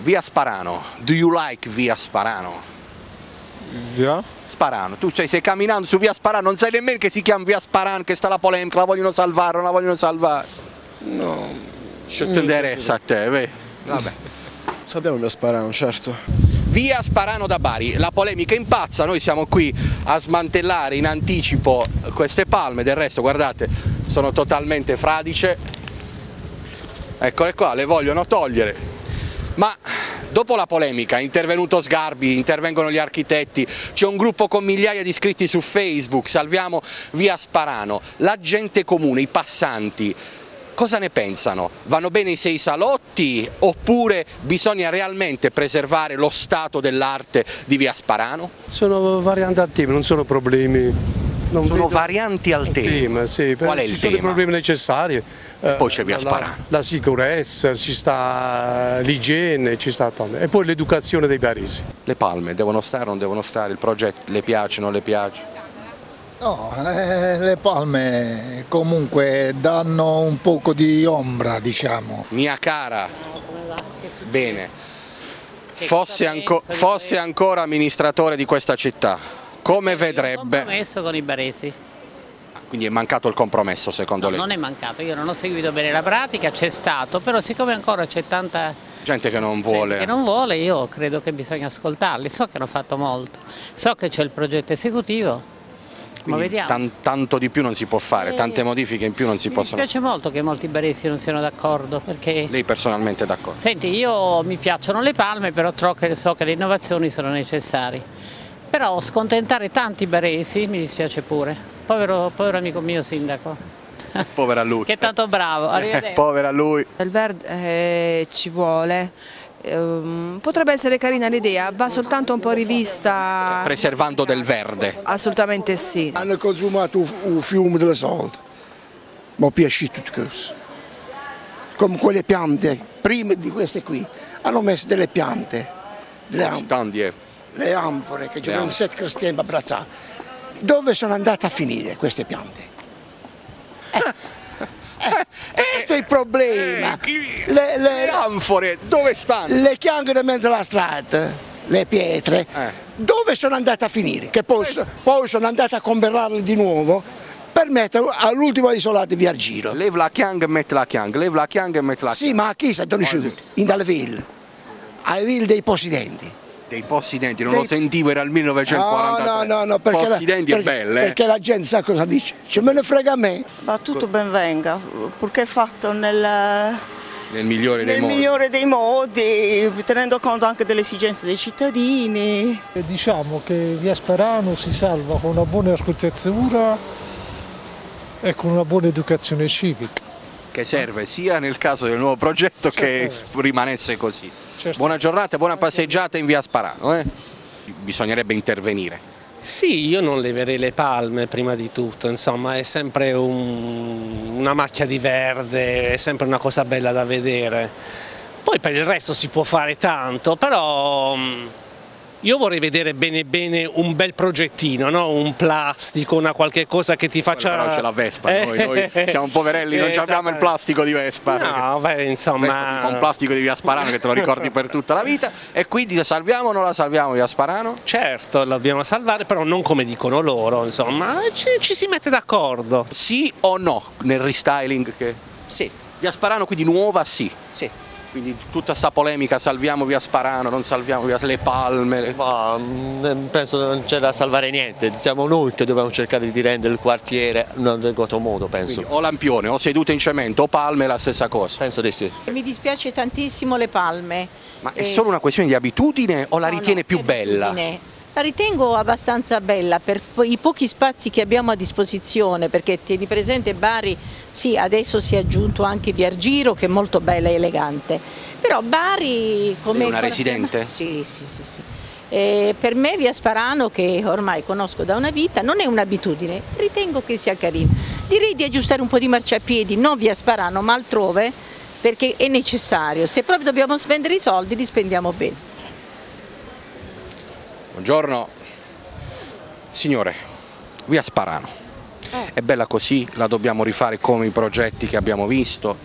via Sparano, do you like via Sparano? Via? Sparano, tu stai camminando su via Sparano, non sai nemmeno che si chiama via Sparano, che sta la polemica, la vogliono salvare, non la vogliono salvare. No. Se ti interessa a te, vedi? Vabbè. Sappiamo via Sparano, certo. Via Sparano da Bari, la polemica impazza, noi siamo qui a smantellare in anticipo queste palme, del resto guardate sono totalmente fradice, eccole qua, le vogliono togliere, ma dopo la polemica è intervenuto Sgarbi, intervengono gli architetti, c'è un gruppo con migliaia di iscritti su Facebook, salviamo via Sparano, la gente comune, i passanti, cosa ne pensano? Vanno bene i 6 salotti oppure bisogna realmente preservare lo stato dell'arte di via Sparano? Sono varianti al tema, non sono problemi. Sono varianti al tema? Sì, Qual è il ci sono tema? i problemi necessari. Poi c'è via Sparano. La sicurezza, ci sta l'igiene, ci sta tanto. E poi l'educazione dei baresi. Le palme devono stare o non devono stare? Il progetto le piace o non le piace? No, le palme comunque danno un poco di ombra, diciamo. Mia cara, bene, fosse ancora amministratore di questa città, come vedrebbe? Compromesso con i baresi. Quindi è mancato il compromesso secondo lei? Non è mancato, io non ho seguito bene la pratica, c'è stato, però siccome ancora c'è tanta Gente che non vuole. gente che non vuole, io credo che bisogna ascoltarli, so che hanno fatto molto, so che c'è il progetto esecutivo. Ma Quindi vediamo. tanto di più non si può fare, tante modifiche in più non si possono. Mi piace molto che molti baresi non siano d'accordo, perché Lei personalmente è d'accordo? senti, io mi piacciono le palme, però so che le innovazioni sono necessarie. Però scontentare tanti baresi mi dispiace pure. Povero amico mio sindaco. Povera lui. Che è tanto bravo. Arrivederci. Povera lui. Il verde ci vuole, potrebbe essere carina l'idea, va soltanto un po' rivista. Preservando del verde. Assolutamente sì. Hanno consumato il fiume delle soldi, ma piace tutte cose. Come quelle piante, prima di queste qui, hanno messo delle piante, le anfore che giocavano 7 cristiani per abbracciare. Dove sono andate a finire queste piante? Questo è il problema. Le anfore, dove stanno? Le chianghe di mezzo alla strada, le pietre, dove sono andate a finire? Che poi sono andate a comprarle di nuovo per mettere all'ultimo isolato via Giro. Leva la chiang e mette la chiang, leva la chiang e mette la chiang. Sì, ma a chi si è conosciuto? In dalle ville, alle ville dei possidenti. Dei possidenti, non lo sentivo, era il 1943. No, perché possidenti è belle. Perché la gente sa cosa dice, ce me ne frega a me. Ma tutto ben venga, purché fatto nel migliore dei modi. migliore dei modi, tenendo conto anche delle esigenze dei cittadini. Diciamo che via Sparano si salva con una buona architettura e con una buona educazione civica. Che serve sia nel caso del nuovo progetto che rimanesse così. Certo. Buona giornata e buona passeggiata in via Sparano. Bisognerebbe intervenire. Sì, io non leverei le palme prima di tutto, insomma è sempre una macchia di verde, è sempre una cosa bella da vedere. Poi per il resto si può fare tanto, però io vorrei vedere bene bene un bel progettino, no? Un plastico, una qualche cosa che ti faccia... Però c'è la Vespa, noi siamo poverelli, non abbiamo il plastico di Vespa. No, beh, insomma... Vespa ti fa un plastico di via Sparano che te lo ricordi per tutta la vita, e quindi la salviamo o non la salviamo via Sparano? Certo, la dobbiamo salvare, però non come dicono loro, insomma, ci si mette d'accordo. Sì o no nel restyling? Sì. Via Sparano quindi nuova sì? Sì. Quindi tutta sta polemica, salviamo via Sparano, non salviamo via le palme. Ma penso non c'è da salvare niente, siamo noi che dobbiamo cercare di rendere il quartiere in un adeguato modo, penso. Quindi, o lampione, o sedute in cemento, o palme, la stessa cosa. Penso di sì. Mi dispiace tantissimo le palme. Ma è solo una questione di abitudine o la ritiene più bella? La ritengo abbastanza bella per i pochi spazi che abbiamo a disposizione, perché tieni presente Bari, sì, adesso si è aggiunto anche via Argiro che è molto bella e elegante, però Bari come... È una residente? Sì. Per me via Sparano, che ormai conosco da una vita, non è un'abitudine, ritengo che sia carino. Direi di aggiustare un po' di marciapiedi, non via Sparano ma altrove, perché è necessario, se proprio dobbiamo spendere i soldi li spendiamo bene. Buongiorno, signore, via Sparano, è bella così, la dobbiamo rifare come i progetti che abbiamo visto,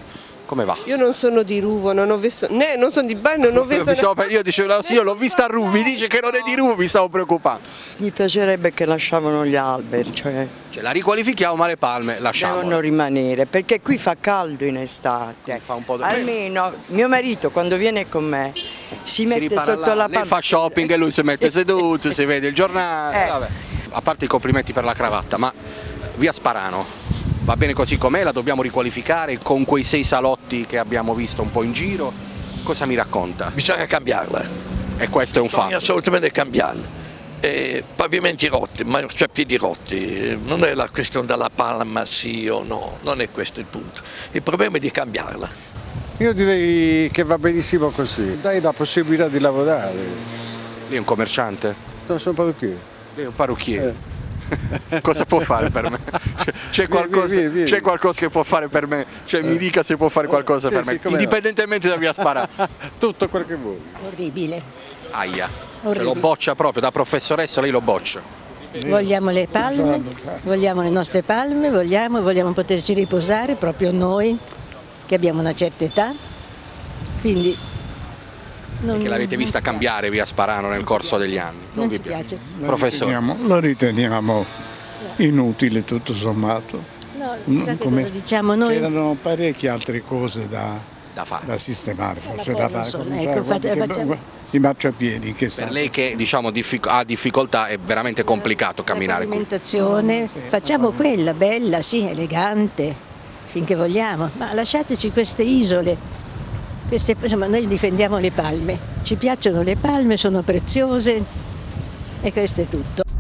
Come va? Io non sono di Ruvo, non ho visto, non sono di Bari, non ho visto... Io dicevo, sì, io l'ho vista a Ruvo, mi dice che non è di Ruvo, mi stavo preoccupando. Mi piacerebbe che lasciavano gli alberi, cioè la riqualifichiamo ma le palme lasciamo. Devono rimanere, perché qui fa caldo in estate. Fa un po' Almeno mio marito quando viene con me si mette sotto la palma. Lei fa shopping e lui si mette seduto, si vede il giornale, vabbè. A parte i complimenti per la cravatta, ma via Sparano va bene così com'è, la dobbiamo riqualificare con quei 6 salotti che abbiamo visto un po' in giro? Cosa mi racconta? Bisogna cambiarla. E questo è un fatto. Bisogna assolutamente cambiarla. Pavimenti rotti, marciapiedi rotti, non è la questione della palma sì o no, non è questo il punto. Il problema è di cambiarla. Io direi che va benissimo così, dai la possibilità di lavorare. Lei è un commerciante? No, sono parrucchiere. Lei è un parrucchiere? Cosa può fare per me? C'è qualcosa che può fare per me? Cioè mi dica se può fare qualcosa per me, indipendentemente da via Sparano. Tutto quel che vuoi. Orribile. Aia, cioè, lo boccia proprio, da professoressa lei lo boccia. Vogliamo le palme, vogliamo le nostre palme, vogliamo poterci riposare proprio noi che abbiamo una certa età, quindi... Che l'avete vista cambiare via Sparano nel corso degli anni. Non vi piace? Professore. Lo riteniamo inutile tutto sommato. No, come diciamo noi? C'erano parecchie altre cose da sistemare, forse da fare. I marciapiedi che per lei che diciamo ha difficoltà è veramente complicato camminare. L'alimentazione, facciamo quella bella, sì, elegante, finché vogliamo, ma lasciateci queste isole. Insomma, noi difendiamo le palme, ci piacciono le palme, sono preziose e questo è tutto.